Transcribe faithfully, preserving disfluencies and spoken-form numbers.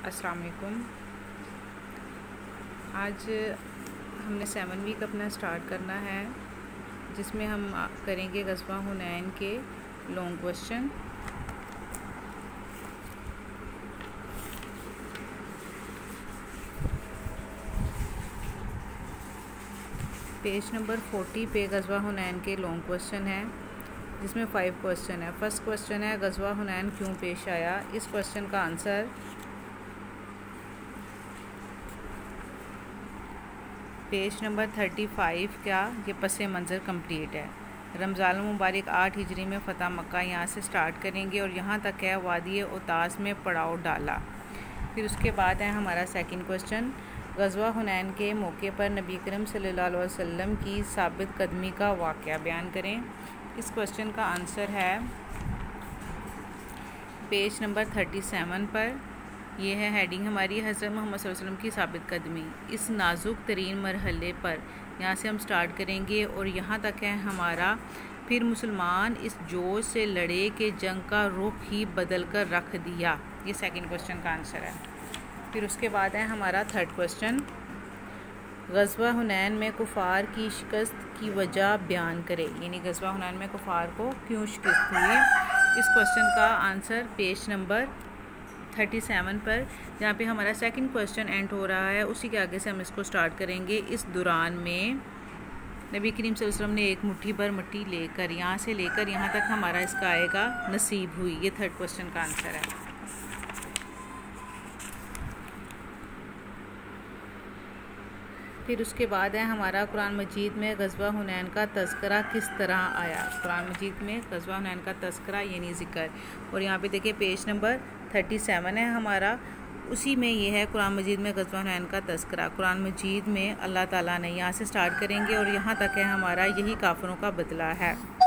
अस्सलाम वालेकुम। आज हमने सेवन वीक अपना स्टार्ट करना है, जिसमें हम करेंगे ग़ज़वा हुनैन के long question. Page number forty पे ग़ज़वा हुनैन के लॉन्ग क्वेश्चन है, जिसमें फाइव क्वेश्चन है। फर्स्ट क्वेश्चन है ग़ज़वा हुनैन क्यों पेश आया। इस क्वेश्चन का answer page number thirty five का ये पस मंज़र कंप्लीट है। रमज़ान मुबारक आठ हिजरी में फ़तह मक्का यहाँ से स्टार्ट करेंगे और यहाँ तक है वादी उतास में पड़ाव डाला। फिर उसके बाद है हमारा सेकंड क्वेश्चन, ग़ज़वा हुनैन के मौके पर नबी करीम सल्लल्लाहु अलैहि वसल्लम की साबित कदमी का वाक़या बयान करें। इस क्वेश्चन का आंसर है पेज नंबर थर्टी सेवन पर। यह है हेडिंग हमारी, हज़रत मोहम्मद सल्लल्लाहु अलैहि वसल्लम की साबित कदमी। इस नाजुक तरीन मरहले पर यहाँ से हम स्टार्ट करेंगे और यहाँ तक है हमारा, फिर मुसलमान इस जोश से लड़े कि जंग का रुख ही बदल कर रख दिया। ये सेकंड क्वेश्चन का आंसर है। फिर उसके बाद है हमारा थर्ड क्वेश्चन, ग़ज़वा हुनैन में कुफ़ार की शिकस्त की वजह बयान करे। यानी ग़ज़वा हुनैन में कुफ़ार को क्यों शिकस्त हुई। इस क्वेश्चन का answer page number thirty seven पर, जहाँ पे हमारा सेकंड क्वेश्चन एंड हो रहा है, उसी के आगे से हम इसको स्टार्ट करेंगे। इस दौरान में नबी करीम सल्लल्लाहु अलैहि वसल्लम ने एक मुट्ठी भर मिट्टी लेकर यहाँ से लेकर यहाँ तक हमारा इसका आएगा नसीब हुई। ये थर्ड क्वेश्चन का आंसर है। फिर उसके बाद है हमारा, कुरान मजीद में ग़ज़वा हुनैन का तज़किरा किस तरह आया। कुरान मजीद में ग़ज़वा हुनैन का तज़किरा यानी ज़िक्र, और यहाँ पे देखिए पेज नंबर थर्टी सेवन है हमारा, उसी में ये है कुरान मजीद में ग़ज़वा हुनैन का तज़किरा। कुरान मजीद में अल्लाह ताला ने, यहाँ से स्टार्ट करेंगे और यहाँ तक है हमारा, यही काफ़िरों का बदला है।